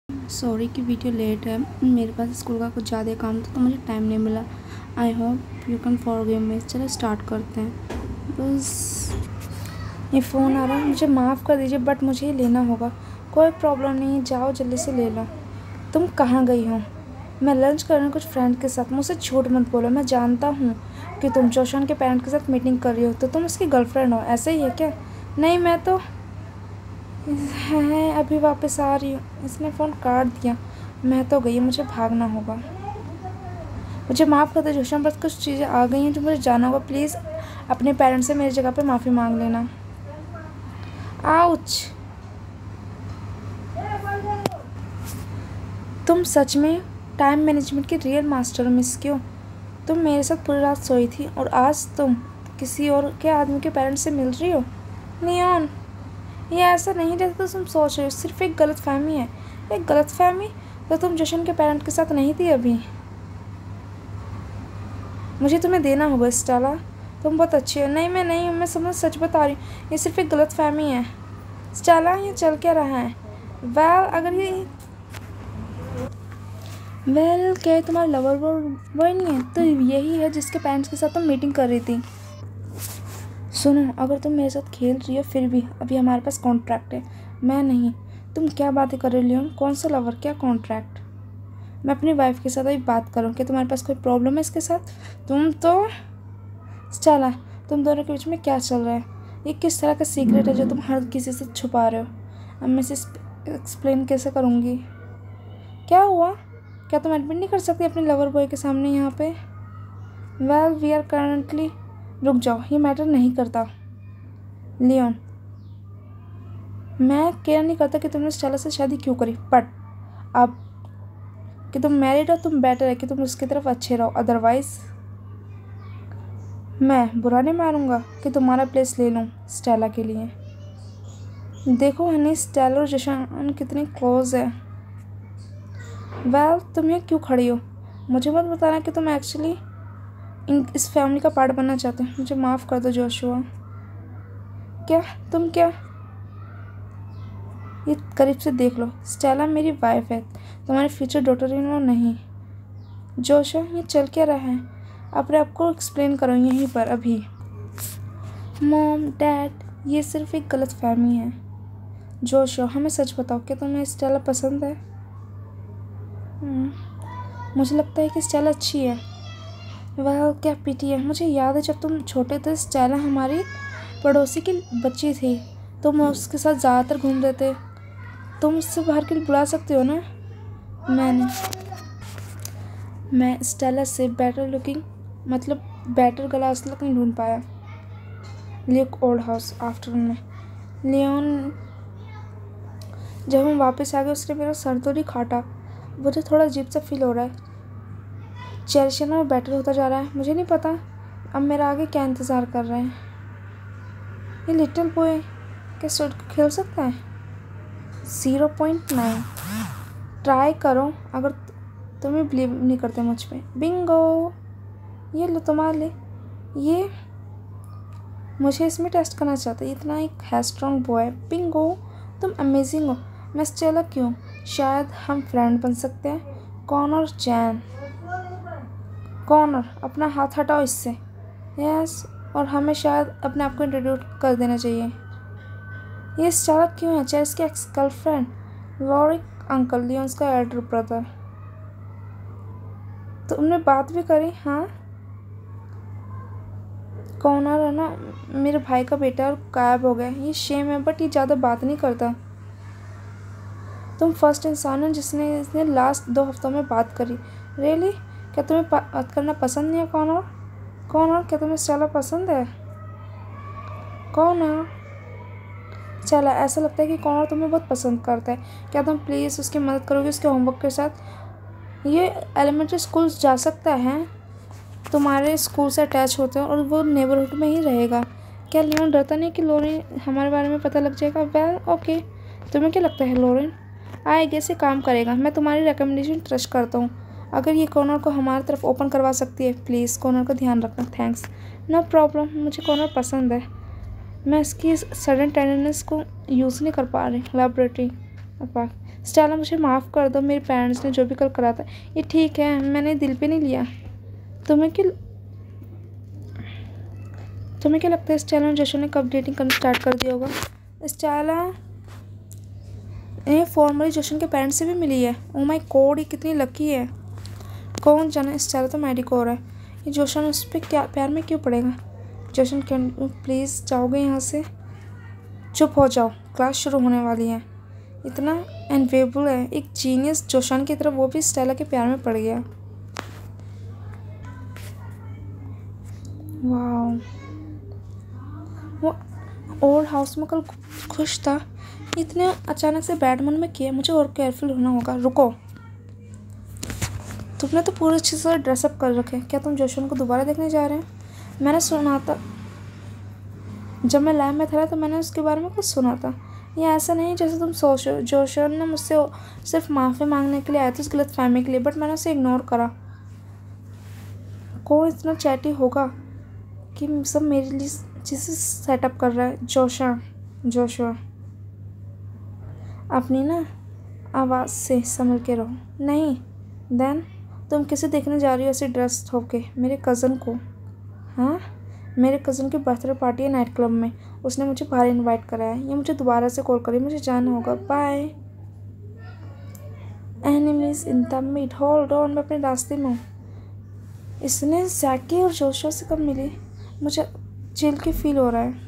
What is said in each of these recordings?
Sorry कि video late है। मेरे पास स्कूल का कुछ ज़्यादा काम था तो मुझे टाइम नहीं मिला। I hope you can forgive me. चलो स्टार्ट करते हैं। बस ये फ़ोन आ रहा है, मुझे माफ़ कर दीजिए बट मुझे ये लेना होगा। कोई प्रॉब्लम नहीं, जाओ जल्दी से ले लो। तुम कहाँ गई हो? मैं लंच कर रही हूँ कुछ फ्रेंड के साथ। मुझसे झूठ मत बोलो, मैं जानता हूँ कि तुम जोशन के पेरेंट के साथ मीटिंग कर रही हो, तो तुम उसकी गर्लफ्रेंड हो, ऐसे ही है क्या? नहीं, मैं तो है अभी वापस आ रही हूँ। इसने फ़ोन काट दिया। मैं तो गई, मुझे भागना होगा। मुझे माफ़ कर दो जोशन, बस कुछ चीज़ें आ गई हैं जो मुझे जाना होगा। प्लीज़ अपने पेरेंट्स से मेरी जगह पे माफ़ी मांग लेना। आउच! तुम सच में टाइम मैनेजमेंट की रियल मास्टर हो मिस क्यों? तुम मेरे साथ पूरी रात सोई थी और आज तुम किसी और के आदमी के पेरेंट्स से मिल रही हो। लियोन, ये ऐसा नहीं जैसा तुम सोच रहे हो। सिर्फ एक गलतफहमी है। एक गलतफहमी? तो तुम जशन के पेरेंट के साथ नहीं थी अभी। मुझे तुम्हें देना होगा स्टेला। तुम बहुत अच्छी हो। नहीं, मैं नहीं हूँ, मैं सच बता रही हूँ। ये सिर्फ एक गलतफहमी है। स्टेला, ये चल क्या रहा है? अगर ये क्या तुम्हारा लवर बॉय नहीं है तो यही है जिसके पेरेंट्स के साथ तुम मीटिंग कर रही थी। सुनो, अगर तुम मेरे साथ खेल रही हो फिर भी अभी हमारे पास कॉन्ट्रैक्ट है। मैं नहीं। तुम क्या बातें कर रही हो? कौन सा लवर, क्या कॉन्ट्रैक्ट? मैं अपनी वाइफ के साथ अभी बात करूँ। क्या तुम्हारे पास कोई प्रॉब्लम है इसके साथ? तुम तो चला, तुम दोनों के बीच में क्या चल रहा है? ये किस तरह का सीक्रेट है जो तुम हर किसी से छुपा रहे हो? अब मैं इसे एक्सप्लेन कैसे करूँगी? क्या हुआ? क्या तुम एडमिट नहीं कर सकती अपने लवर बॉय के सामने यहाँ पे? We are currently. रुक जाओ, ये मैटर नहीं करता। लियोन, मैं केयर नहीं करता कि तुमने स्टेला से शादी क्यों करी, बट अब कि तुम मैरिड हो तुम बेटर है कि तुम उसकी तरफ अच्छे रहो। अदरवाइज मैं बुरा नहीं मानूंगा कि तुम्हारा प्लेस ले लूँ स्टेला के लिए। देखो हनी, स्टेला और जशन कितनी क्लोज है। तुम यहाँ क्यों खड़ी हो? मुझे मत बताना कि तुम एक्चुअली इस फैमिली का पार्ट बनना चाहते हो। मुझे माफ़ कर दो जोशुआ। क्या तुम क्या? ये करीब से देख लो, स्टेला मेरी वाइफ है, तुम्हारी फ्यूचर डॉटर इन लॉ नहीं। जोशुआ, ये चल क्या रहा है? अपने आप को एक्सप्लेन करो यहीं पर अभी। मॉम, डैड, ये सिर्फ एक गलतफहमी है। जोशुआ, हमें सच बताओ, क्या तुम्हें स्टेला पसंद है? मुझे लगता है कि स्टेला अच्छी है। क्या पीटी है। मुझे याद है जब तुम छोटे थे स्टेला हमारी पड़ोसी की बच्ची थी, तुम उसके साथ ज़्यादातर घूम रहे थे। तुम उससे बाहर के लिए बुला सकते हो ना? मैं स्टेला से बेटर लुकिंग मतलब बेटर ग्लास तक नहीं ढूंढ पाया। लियोक ओल्ड हाउस आफ्टर में लियोन, जब हम वापस आ गए उसने मेरा सर तो नहीं काटा। मुझे थोड़ा अजीब सा फील हो रहा है। चेरिशन में बेटर होता जा रहा है। मुझे नहीं पता अब मेरा आगे क्या इंतज़ार कर रहे हैं। ये लिटिल बॉय क्या स्टड को खेल सकता है? 0.9 ट्राई करो अगर तुम्हें बिलीव नहीं करते मुझ पे। बिंगो, ये लो तुम्हारे लिए। ये मुझे इसमें टेस्ट करना चाहता है। इतना एक है स्ट्रॉन्ग बॉय। बिंगो, तुम अमेजिंग हो। मैं स्टेला क्यों? शायद हम फ्रेंड बन सकते हैं। कॉनर चैन। कॉनर, अपना हाथ हटाओ इससे। यस, और हमें शायद अपने आप को इंट्रोड्यूस कर देना चाहिए। ये स्टेला क्यों है? चाहे इसकी एक्स गर्लफ्रेंड लॉरिक अंकल, लियोन्स का एल्डर ब्रदर। तुमने बात भी करी? हाँ, कॉनर है ना मेरे भाई का बेटा और गायब हो गया। ये शेम है बट ये ज़्यादा बात नहीं करता। तुम फर्स्ट इंसान हो जिसने लास्ट 2 हफ्तों में बात करी। रियली? क्या तुम्हें बात करना पसंद नहीं है कॉनर? कॉनर, क्या तुम्हें स्टेला पसंद है? कॉनर, चला, ऐसा लगता है कि कॉनर तुम्हें बहुत पसंद करता है। क्या तुम प्लीज़ उसकी मदद करोगे उसके होमवर्क के साथ? ये एलिमेंट्री स्कूल जा सकता है, तुम्हारे स्कूल से अटैच होते हैं और वो नेबरहुड में ही रहेगा। क्या लियोन डरता नहीं कि लोरेन हमारे बारे में पता लग जाएगा? ओके, तुम्हें क्या लगता है लोरेन? आई गेस ये काम करेगा। मैं तुम्हारी रिकमेंडेशन ट्रस्ट करता हूँ। अगर ये कॉर्नर को हमारी तरफ ओपन करवा सकती है, प्लीज़ कॉर्नर का ध्यान रखना। थैंक्स। नो प्रॉब्लम, मुझे कॉर्नर पसंद है। मैं इसकी सडन टेंडरनेस को यूज़ नहीं कर पा रही। लेबोरेटरी स्टेला मुझे माफ़ कर दो, मेरे पेरेंट्स ने जो भी कल करा था ये ठीक है, मैंने दिल पे नहीं लिया। तुम्हें क्या लगता है स्टेला और जशन ने कब डेटिंग करना स्टार्ट कर दिया होगा? स्टेला फॉर्मली जशन के पेरेंट्स से भी मिली है। ओ माय गॉड, ये कितनी लकी है। कौन जाने, स्टेला तो मेडिको हो रहा है, ये जोशन उस पर क्या प्यार में क्यों पड़ेगा? जोशन कैन प्लीज़ जाओगे यहाँ से? चुप हो जाओ, क्लास शुरू होने वाली है। इतना एनवेबल है, एक जीनियस जोशन की तरफ, वो भी स्टेला के प्यार में पड़ गया। वाह, वो ओल्ड हाउस में कल खुश था, इतने अचानक से बैड मूड में किया। मुझे और केयरफुल होना होगा। रुको, तुमने तो पूरे अच्छे से ड्रेसअप कर रखे, क्या तुम जोशन को दोबारा देखने जा रहे हैं? मैंने सुना था, जब मैं लैब में था तो मैंने उसके बारे में कुछ सुना था। ये ऐसा नहीं जैसे तुम सोच रहे हो। जोशन ने मुझसे सिर्फ माफ़ी मांगने के लिए आया था, उस गलत फहमी के लिए, बट मैंने उसे इग्नोर करा। कौन इतना चैटी होगा कि सब मेरे लिए चीज़ें सेटअप कर रहा है? जोशुआ, अपनी ना आवाज़ से संभल के रहो। नहीं, देन तुम किसे देखने जा रही हो ऐसे ड्रेस होके? मेरे कज़न को। हाँ, मेरे कज़न की बर्थडे पार्टी है नाइट क्लब में, उसने मुझे बाहर इनवाइट कराया है। ये मुझे दोबारा से कॉल करी, मुझे जाना होगा, bye. Enemies in the mid, hold on, मैं अपने रास्ते में हूँ। इसने जैकी और जोशुआ से कब मिली? मुझे चिल की फील हो रहा है।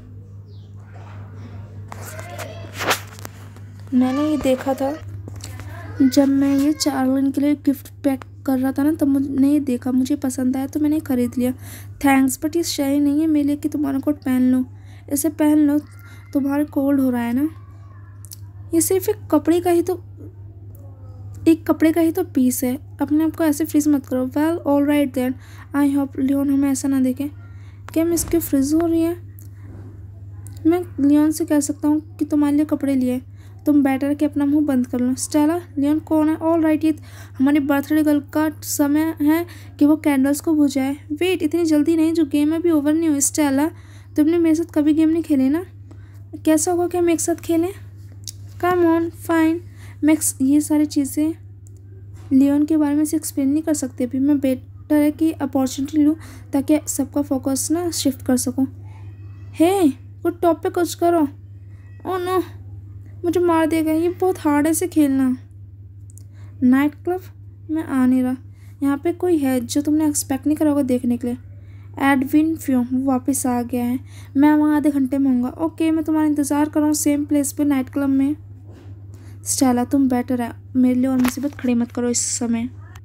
मैंने ये देखा था जब मैं ये चार्लिन के लिए गिफ्ट पैक कर रहा था ना, तब मैंने ये देखा, मुझे पसंद आया तो मैंने ख़रीद लिया। थैंक्स, बट ये सही नहीं है मेरे लिए कि तुम्हारा कोट पहन लो। इसे पहन लो, तुम्हारा कोल्ड हो रहा है ना। ये सिर्फ एक कपड़े का ही तो पीस है, अपने आप को ऐसे फ्रीज मत करो। Well all right then, I hope Leon हमें ऐसा ना देखे। क्या मैं इसकी फ्रीज हो रही है? मैं लियोन से कह सकता हूँ कि तुम्हारे लिए कपड़े लिए, तुम बेटर कि अपना मुंह बंद कर लो। स्टेला, लियोन कौन है? ऑल राइट, ये हमारी बर्थडे गर्ल का समय है कि वो कैंडल्स को बुझाए। वेट, इतनी जल्दी नहीं, जो गेम अभी ओवर नहीं हुई। स्टेला, तुमने मेरे साथ कभी गेम नहीं खेले ना, कैसा होगा कि हम एक साथ खेलें? Come on, fine. मैं ये सारी चीज़ें लियोन के बारे में से एक्सप्लेन नहीं कर सकती अभी। मैं बेटर है कि अपॉर्चुनिटी लूँ ताकि सबका फोकस ना शिफ्ट कर सकूँ। हे, कुछ टॉपिक कुछ करो। ओह नो, मुझे मार देगा, ये बहुत हार्ड है इसे खेलना। नाइट क्लब में आ नहीं रहा, यहाँ पे कोई है जो तुमने एक्सपेक्ट नहीं करा होगा देखने के लिए। एडविन फ्यूम, वो वापस आ गया है, मैं वहाँ आधे घंटे में होऊंगा। ओके, मैं तुम्हारा इंतज़ार कर रहा हूँ सेम प्लेस पे नाइट क्लब में। स्टेला, तुम बेटर है, मेरे लिए और मुसीबत खड़ी मत करो इस समय।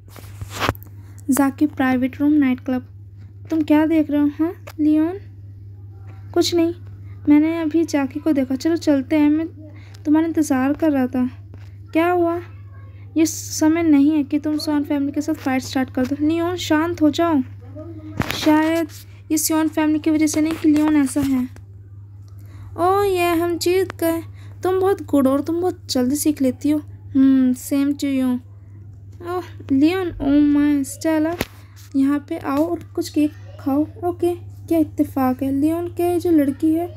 जाकी, प्राइवेट रूम नाइट क्लब। तुम क्या देख रहे हो? हाँ लियोन, कुछ नहीं, मैंने अभी जाकी को देखा। चलो चलते हैं, मैं तुम्हारा इंतज़ार कर रहा था। क्या हुआ? ये समय नहीं है कि तुम सोन फैमिली के साथ फाइट स्टार्ट कर दो। लियोन, शांत हो जाओ। शायद ये सोन फैमिली की वजह से नहीं कि लियोन ऐसा है। ओह ये हम जीत गए। तुम बहुत गुड और तुम बहुत जल्दी सीख लेती हो। Same to you. Oh Leon, oh my. Stella, यहाँ पे आओ और कुछ केक खाओ। ओके, क्या इत्तेफाक है। लियोन, क्या ये जो लड़की है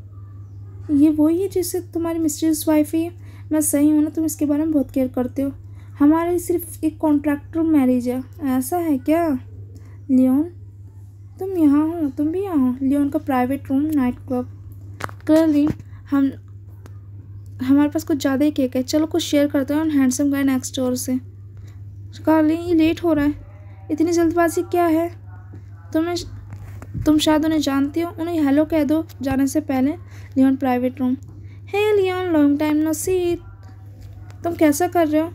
ये वही है जिससे तुम्हारी मिस्ट्रियस वाइफ है? मैं सही हूँ ना? तुम इसके बारे में बहुत केयर करते हो। हमारे सिर्फ एक कॉन्ट्रैक्टर मैरिज है, ऐसा है क्या? लियोन, तुम यहाँ हो, तुम भी यहाँ हो। लियोन का private room night club. Clearly हमारे पास कुछ ज़्यादा ही केक है, चलो कुछ शेयर करते हैं। हैंडसम गाय नेक्स्ट डोर से। कार्ली, ये लेट हो रहा है, इतनी जल्दबाजी क्या है? तुम शायद उन्हें जानती हो, उन्हें हेलो कह दो जाने से पहले। Leon, private room. Hey Leon, long time no see, तुम कैसा कर रहे हो?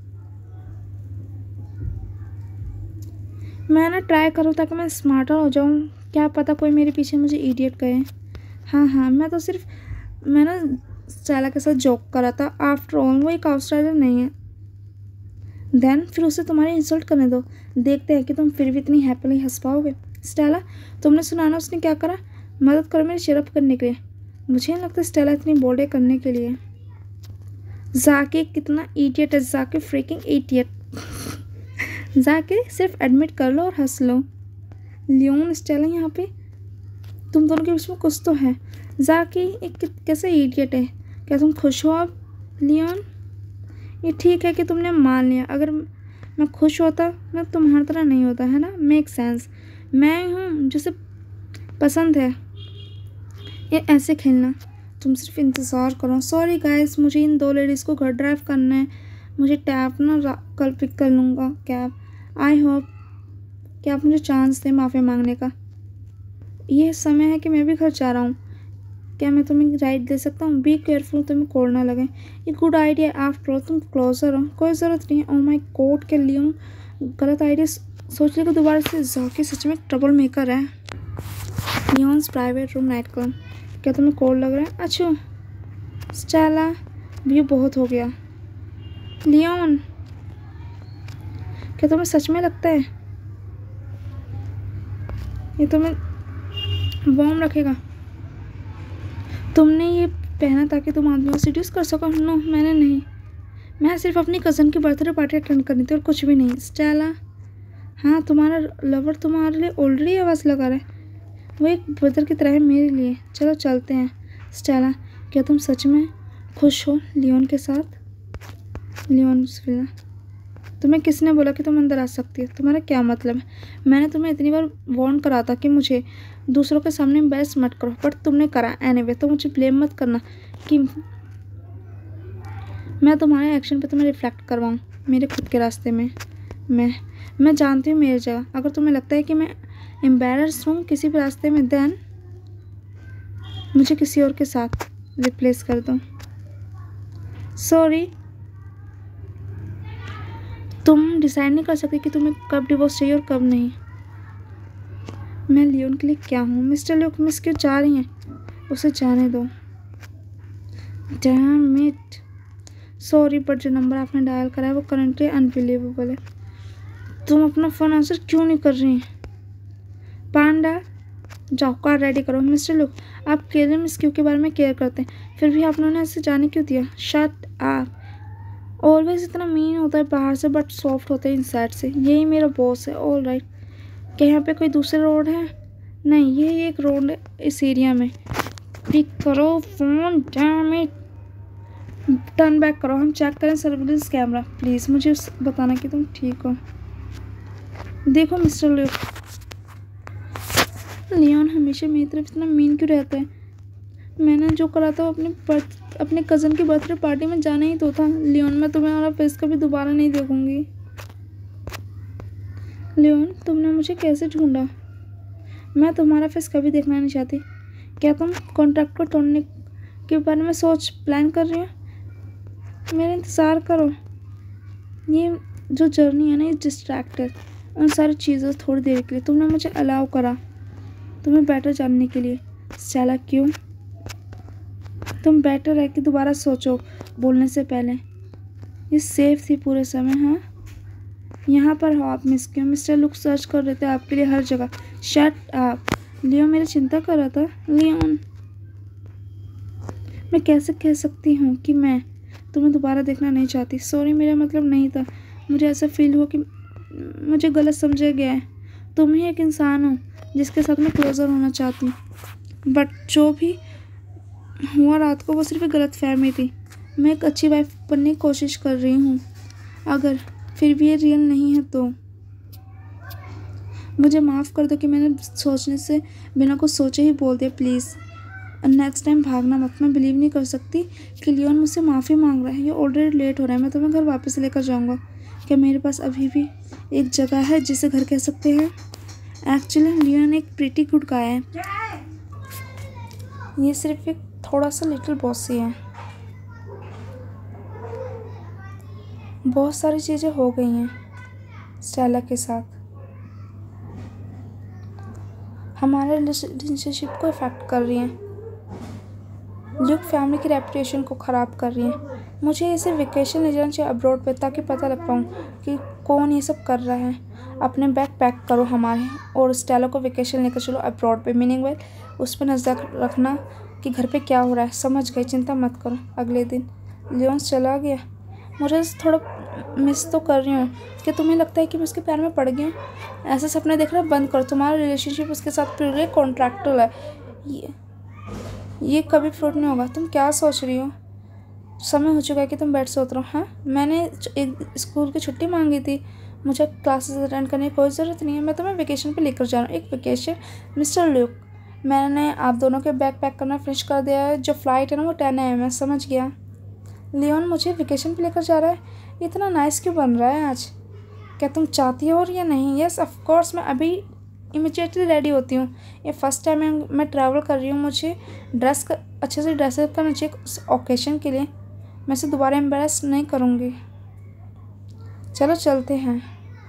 मैं ना ट्राई करूँ ताकि मैं स्मार्टर हो जाऊँ, क्या पता कोई मेरे पीछे मुझे इडियट कहे। हाँ, मैं ना स्टेला के साथ जोक करा था। आफ्टर ऑल वो एक आउटसाइडर नहीं है। देन फिर उसे तुम्हारी इंसल्ट करने दो, देखते हैं कि तुम फिर भी इतनी हैप्पीली हंस पाओगे। स्टेला, तुमने सुना ना उसने क्या करा? मदद करो मेरे चेयरअप करने के लिए। मुझे नहीं लगता स्टेला इतनी बोल्ड है करने के लिए। जाके कितना इडियट है, जाके फ्रीकिंग इडियट। जाके सिर्फ एडमिट कर लो और हंस लो। लियोन, स्टेला, यहाँ पे तुम दोनों के बीच में कुछ तो है। जाके एक कैसे इडियट है, क्या तुम खुश हो अब? लियोन, ये ठीक है कि तुमने मान लिया। अगर मैं खुश होता मैं तुम्हारी तरह नहीं होता, है ना? Make sense. मैं हूँ जिसे पसंद है ये ऐसे खेलना। तुम सिर्फ इंतज़ार करो। सॉरी गाइस, मुझे इन 2 लेडीज़ को घर ड्राइव करना है। मुझे टैब ना कल पिक कर लूँगा कैब। आई होप कि आप मुझे चांस दें माफ़ी मांगने का। ये समय है कि मैं भी घर जा रहा हूँ। क्या मैं तुम्हें राइड दे सकता हूँ? बी केयरफुल, तुम्हें कोड ना लगे। ये गुड आइडिया, आफ्टर ऑल तुम क्लोजर हो, कोई ज़रूरत नहीं है। ओ माई गॉड के लियोन, गलत आइडिया सोच लेगा दोबारा से। जाकी सच में ट्रबल मेकर है। Leon's private room night club. क्या तुम्हें कोड लग रहा है? अच्छा स्टेला, भी बहुत हो गया। लियोन, क्या तुम्हें सच में लगता है ये तुम्हें वार्म रखेगा? तुमने ये पहना ताकि तुम आदमी को सीड्यूस कर सको? नो, मैंने नहीं। मैं सिर्फ अपनी कज़न की बर्थडे पार्टी अटेंड करनी थी और कुछ भी नहीं। स्टेला, हाँ तुम्हारा लवर तुम्हारे लिए ऑलरेडी आवाज़ लगा रहा है। वो एक ब्रदर की तरह है मेरे लिए। चलो चलते हैं। स्टेला, क्या तुम सच में खुश हो लियोन के साथ? लियोन, तुम्हें किसने बोला कि तुम अंदर आ सकती हो? तुम्हारा क्या मतलब है? मैंने तुम्हें इतनी बार वार्न करा था कि मुझे दूसरों के सामने एम्बैरेस मत करो, बट तुमने करा एनीवे। तो मुझे ब्लेम मत करना कि मैं तुम्हारे एक्शन पे तुम्हें रिफ्लेक्ट करवाऊँ मेरे खुद के रास्ते में। मैं जानती हूँ मेरी जगह। अगर तुम्हें लगता है कि मैं एम्बैरेस हूँ किसी भी रास्ते में, देन मुझे किसी और के साथ रिप्लेस कर दो। सॉरी, तुम डिसाइड नहीं कर सकते कि तुम्हें कब डिवोर्स चाहिए और कब नहीं। मैं लियोन के लिए क्या हूँ? मिस्टर ल्यूक, मिस क्यों जा रही हैं? उसे जाने दो। डैम इट, सॉरी बट जो नंबर आपने डायल करा है वो करंटली अनबिलीवेबल है। तुम अपना फ़ोन आंसर क्यों नहीं कर रही हैं? पांडा, जाओ कार रेडी करो। मिस्टर ल्यूक, आप केयर मिस क्यू के बारे में केयर करते हैं, फिर भी आप उन्होंने ऐसे जाने क्यों दिया? Shut up. ऑलवेज इतना मीन होता है बाहर से बट सॉफ्ट होता है इनसाइड से। यही मेरा बॉस है। ऑल राइट, क्या यहाँ पे कोई दूसरा रोड है? नहीं, यही एक रोड है इस एरिया में। पिक करो phone, damn it. Turn back करो, हम चेक करें सर्विलेंस कैमरा। प्लीज़ मुझे बताना कि तुम ठीक हो। देखो मिस्टर ल्यूक, लियोन हमेशा मेरी तरफ इतना मीन क्यों रहता है? मैंने जो करा था अपने कज़न की बर्थडे पार्टी में जाना ही तो था। लियोन, मैं तुम्हारा फेस कभी दोबारा नहीं देखूंगी। लियोन, तुमने मुझे कैसे ढूंढा? मैं तुम्हारा फेस कभी देखना नहीं चाहती। क्या तुम कॉन्ट्रैक्ट को तोड़ने के बारे में प्लान कर रही हो? मेरा इंतज़ार करो। ये जो जर्नी है ना, ये डिस्ट्रैक्टेड उन सारी चीज़ों से थोड़ी देर के लिए तुमने मुझे अलाउ करा तुम्हें बेटर जानने के लिए। स्टेला, क्यों? तुम बेटर है कि दोबारा सोचो बोलने से पहले। ये सेफ थी पूरे समय। हाँ, यहाँ पर हो आप मिस क्यों? मिस्टर लुक सर्च कर रहे थे आपके लिए हर जगह। Shut up. लियोन मेरी चिंता कर रहा था। लियोन, मैं कैसे कह सकती हूँ कि मैं तुम्हें दोबारा देखना नहीं चाहती? सॉरी, मेरा मतलब नहीं था। मुझे ऐसा फील हुआ कि मुझे गलत समझा गया है। तुम ही एक इंसान हो जिसके साथ मैं क्लोजर होना चाहती हूँ, बट जो भी हुआ रात को वो सिर्फ एक गलत फहमी थी। मैं एक अच्छी वाइफ बनने की कोशिश कर रही हूँ। अगर फिर भी ये रियल नहीं है तो मुझे माफ़ कर दो कि मैंने सोचने से बिना कुछ सोचे ही बोल दिया। प्लीज़ नेक्स्ट टाइम भागना मत। मैं बिलीव नहीं कर सकती कि लियोन मुझसे माफ़ी मांग रहा है। ये ऑलरेडी लेट हो रहा है। मैं तुम्हें घर वापस लेकर जाऊँगा। क्या मेरे पास अभी भी एक जगह है जिसे घर कह सकते हैं? एक्चुअली लियोन एक प्रीटी गुड गाय है। ये सिर्फ एक थोड़ा सा लिटिल बॉसी है। बहुत सारी चीज़ें हो गई हैं स्टेला के साथ, हमारे रिलेशनशिप को इफ़ेक्ट कर रही हैं, ल्यूक फैमिली की रेपुटेशन को ख़राब कर रही हैं। मुझे इसे वेकेशन ले जाना चाहिए अब्रॉड पे, ताकि पता लग पाऊँ कि कौन ये सब कर रहा है। अपने बैग पैक करो हमारे और स्टेला को वेकेशन लेकर चलो अब्रॉड पे। मीनिंग वेल उस पर नज़र रखना कि घर पे क्या हो रहा है। समझ गई, चिंता मत करो। अगले दिन लियोन चला गया। मुझे थोड़ा मिस तो कर रही हूँ। कि तुम्हें लगता है कि मैं उसके प्यार में पड़ गई हूँ? ऐसे सपने देखना बंद करो। तुम्हारा रिलेशनशिप उसके साथ प्योरली कॉन्ट्रैक्चुअल है। ये कभी फ्रूट नहीं होगा। तुम क्या सोच रही हो? समय हो चुका है कि तुम बेड से उतरो। हाँ, मैंने एक स्कूल की छुट्टी मांगी थी, मुझे क्लासेस अटेंड करने की कोई ज़रूरत नहीं है। मैं तुम्हें वेकेशन पे लेकर जा रहा हूँ। एक वेकेशन? मिस्टर ल्यूक, मैंने आप दोनों के बैग पैक करना फिनिश कर दिया है। जो फ़्लाइट है ना वो 10 AM है। समझ गया। लियोन मुझे वेकेशन पे लेकर जा रहा है? इतना नाइस क्यों बन रहा है आज? क्या तुम चाहती हो और या नहीं? यस ऑफ कोर्स, मैं अभी इमीडिएटली रेडी होती हूँ। ये फर्स्ट टाइम मैं ट्रैवल कर रही हूँ, मुझे अच्छे से ड्रेसअप करना चाहिए उस ओकेशन के लिए। मैं इसे दोबारा एम्बेरस नहीं करूँगी। चलो चलते हैं।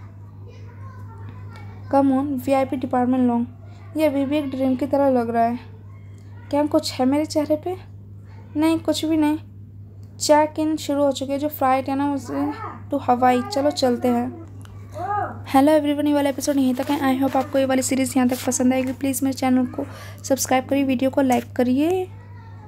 Come on, VIP department long. ये अभी भी एक ड्रीम की तरह लग रहा है। क्या कुछ है मेरे चेहरे पे? नहीं, कुछ भी नहीं। चेक इन शुरू हो चुके हैं। जो फ्लाइट है ना उसे टू हवाई। चलो चलते हैं। हेलो एवरीवन, ये वाला एपिसोड यहीं तक है। आई होप आपको ये वाली सीरीज़ यहाँ तक पसंद आएगी। प्लीज़ मेरे चैनल को सब्सक्राइब करिए, वीडियो को लाइक करिए।